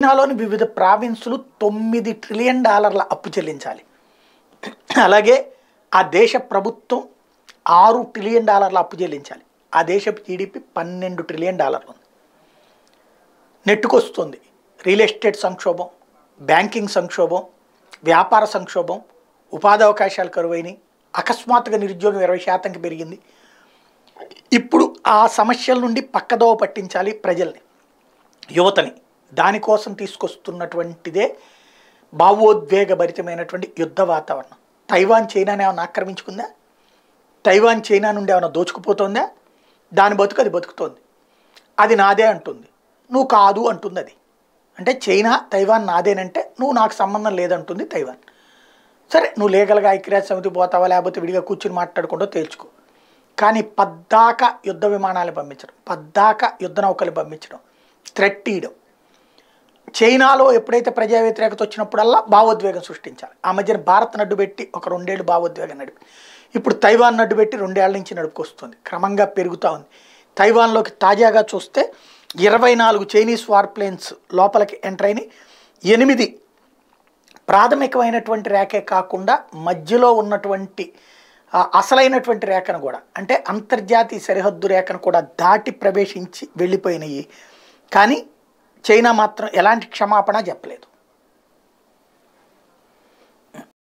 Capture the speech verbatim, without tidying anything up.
చైనాలోని వివిధ ప్రావిన్సులు తొమ్మిది ట్రిలియన్ డాలర్ల అప్పు చెల్లించాలి. అలాగే ఆ దేశ ప్రభుత్వం ఆరు ట్రిలియన్ డాలర్ల అప్పు చెల్లించాలి. ఆ దేశపు జీడిపి పన్నెండు ట్రిలియన్ డాలర్లు ఉంది. నెట్టుకొస్తుంది రియల్ ఎస్టేట్ సంక్షోభం, బ్యాంకింగ్ సంక్షోభం, వ్యాపార సంక్షోభం, ఉపాధి అవకాశాలు కరువైనవి, అకస్మాత్తుగా నిరుద్యోగం ఇరవై శాతంకి పెరిగింది. ఇప్పుడు ఆ సమస్యల నుండి పక్కదోవ పట్టించాలి ప్రజల్ని, యువతని. దానికోసం తీసుకొస్తున్నటువంటిదే భావోద్వేగభరితమైనటువంటి యుద్ధ వాతావరణం. తైవాన్ చైనాని ఏమైనా ఆక్రమించుకుందా? తైవాన్ చైనా నుండి ఏమైనా దోచుకుపోతుందా? దాని బతుకు అది బతుకుతోంది. అది నాదే అంటుంది, నువ్వు కాదు అంటుంది. అది అంటే చైనా తైవాన్ నాదేనంటే నువ్వు నాకు సంబంధం లేదంటుంది తైవాన్. సరే, నువ్వు లీగల్గా ఐక్యరాజ్య సమితి పోతావా లేకపోతే విడిగా కూర్చుని మాట్లాడుకుంటూ తేల్చుకో. కానీ పద్దాక యుద్ధ విమానాలు పంపించడం, పద్దాక యుద్ధ నౌకలు పంపించడం, థ్రెట్ ఇయడం, చైనాలో ఎప్పుడైతే ప్రజా వ్యతిరేకత వచ్చినప్పుడల్లా భావోద్వేగం సృష్టించాలి. ఆ మధ్యన భారత్ నడ్డు పెట్టి ఒక రెండేళ్ళు భావోద్వేగం నడిపి, ఇప్పుడు తైవాన్ నడ్డు పెట్టి రెండేళ్ల నుంచి నడుపుకొస్తుంది. క్రమంగా పెరుగుతూ ఉంది. తైవాన్లోకి తాజాగా చూస్తే ఇరవై నాలుగు చైనీస్ వార్ ప్లేన్స్ లోపలికి ఎంటర్ అయినాయి. ఎనిమిది ప్రాథమికమైనటువంటి రేఖే కాకుండా మధ్యలో ఉన్నటువంటి అసలైనటువంటి రేఖను కూడా, అంటే అంతర్జాతీయ సరిహద్దు రేఖను కూడా దాటి ప్రవేశించి వెళ్ళిపోయినాయి. కానీ చైనా మాత్రం ఎలాంటి క్షమాపణ చెప్పలేదు.